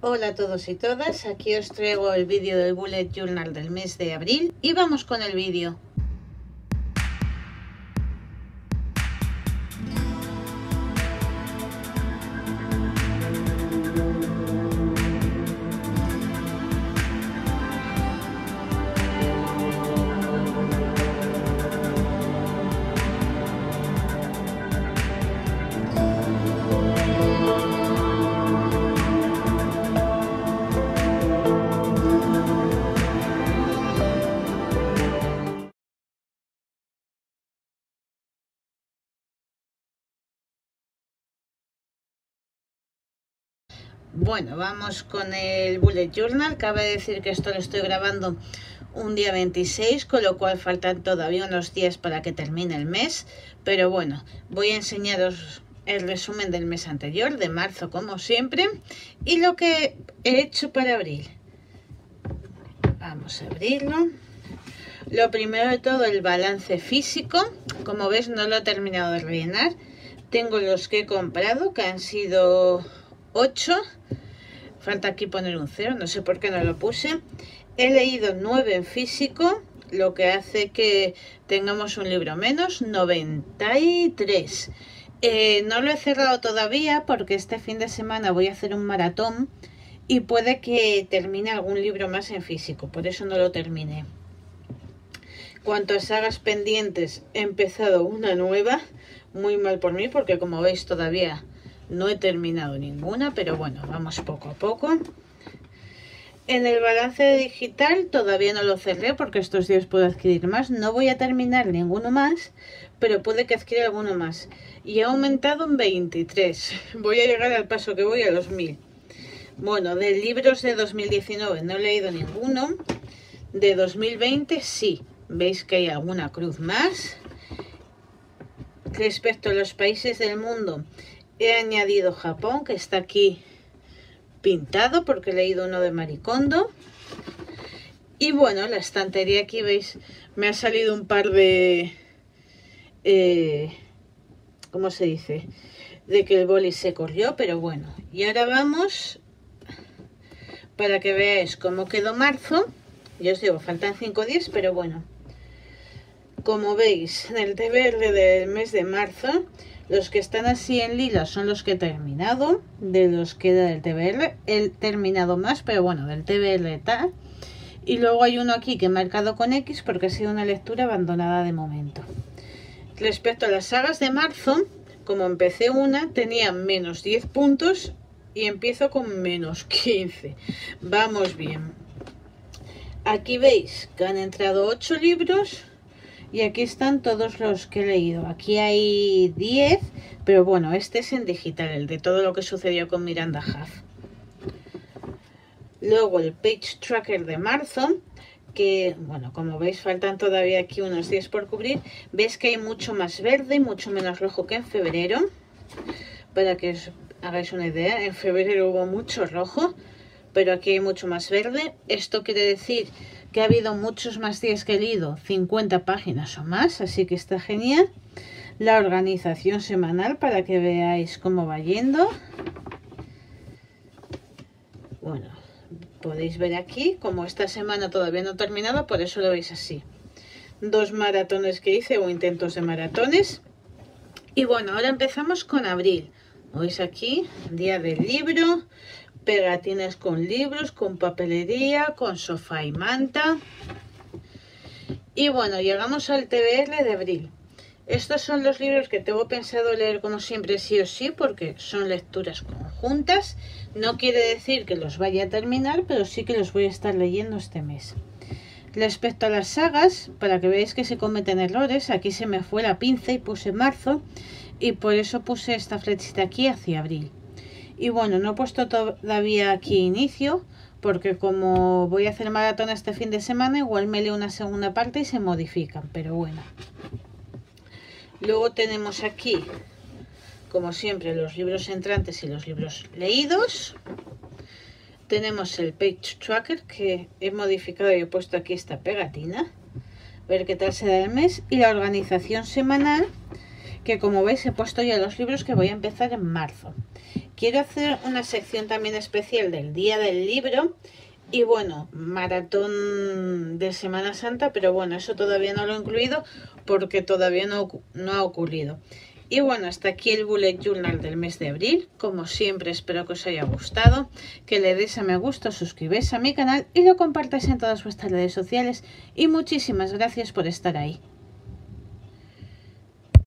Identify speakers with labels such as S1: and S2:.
S1: Hola a todos y todas, aquí os traigo el vídeo del Bullet Journal del mes de abril y vamos con el vídeo. Bueno, vamos con el Bullet Journal. Cabe decir que esto lo estoy grabando un día 26, con lo cual faltan todavía unos días para que termine el mes. Pero bueno, voy a enseñaros el resumen del mes anterior, de marzo como siempre, y lo que he hecho para abril. Vamos a abrirlo. Lo primero de todo, el balance físico. Como ves, no lo he terminado de rellenar. Tengo los que he comprado, que han sido 8. Falta aquí poner un 0, no sé por qué no lo puse. He leído 9 en físico, lo que hace que tengamos un libro menos, 93. No lo he cerrado todavía porque este fin de semana voy a hacer un maratón y puede que termine algún libro más en físico, por eso no lo terminé. Cuanto a sagas pendientes, he empezado una nueva, muy mal por mí porque como veis todavía no he terminado ninguna, pero bueno, vamos poco a poco. En el balance digital todavía no lo cerré porque estos días puedo adquirir más. No voy a terminar ninguno más, pero puede que adquiera alguno más. Y ha aumentado en 23. Voy a llegar al paso que voy a los 1000. Bueno, de libros de 2019 no he leído ninguno. De 2020 sí. Veis que hay alguna cruz más. Respecto a los países del mundo, he añadido Japón, que está aquí pintado porque he leído uno de Maricondo. Y bueno, la estantería aquí, veis, me ha salido un par de... ¿cómo se dice? De que el boli se corrió, pero bueno. Y ahora vamos, para que veáis cómo quedó marzo. Yo os digo, faltan 5 días, pero bueno. Como veis, en el TBR del mes de marzo, los que están así en lila son los que he terminado, de los que era del TBR. He terminado más, pero bueno, del TBR está. Y luego hay uno aquí que he marcado con X porque ha sido una lectura abandonada de momento. Respecto a las sagas de marzo, como empecé una, tenía menos 10 puntos y empiezo con menos 15. Vamos bien. Aquí veis que han entrado 8 libros. Y aquí están todos los que he leído. Aquí hay 10, pero bueno, este es en digital, el de todo lo que sucedió con Miranda Huff. Luego el Page Tracker de marzo, que bueno, como veis faltan todavía aquí unos 10 por cubrir. Veis que hay mucho más verde y mucho menos rojo que en febrero. Para que os hagáis una idea, en febrero hubo mucho rojo, pero aquí hay mucho más verde. Esto quiere decir que ha habido muchos más días que he leído, 50 páginas o más, así que está genial. La organización semanal para que veáis cómo va yendo. Bueno, podéis ver aquí, como esta semana todavía no he terminado, por eso lo veis así. 2 maratones que hice o intentos de maratones. Y bueno, ahora empezamos con abril. ¿Veis aquí? Día del libro. Pegatinas con libros, con papelería, con sofá y manta. Y bueno, llegamos al TBR de abril. Estos son los libros que tengo pensado leer como siempre sí o sí, porque son lecturas conjuntas. No quiere decir que los vaya a terminar, pero sí que los voy a estar leyendo este mes. Respecto a las sagas, para que veáis que se cometen errores, aquí se me fue la pinza y puse marzo, y por eso puse esta flechita aquí hacia abril. Y bueno, no he puesto todavía aquí inicio, porque como voy a hacer maratón este fin de semana, igual me leo una segunda parte y se modifican, pero bueno. Luego tenemos aquí, como siempre, los libros entrantes y los libros leídos. Tenemos el Page Tracker, que he modificado y he puesto aquí esta pegatina. A ver qué tal será el mes. Y la organización semanal, que como veis he puesto ya los libros que voy a empezar en marzo. quiero hacer una sección también especial del Día del Libro. Y bueno, maratón de Semana Santa, pero bueno, eso todavía no lo he incluido porque todavía no ha ocurrido. Y bueno, hasta aquí el Bullet Journal del mes de abril. Como siempre, espero que os haya gustado, que le deis a me gusta, suscribáis a mi canal y lo compartáis en todas vuestras redes sociales. Y muchísimas gracias por estar ahí.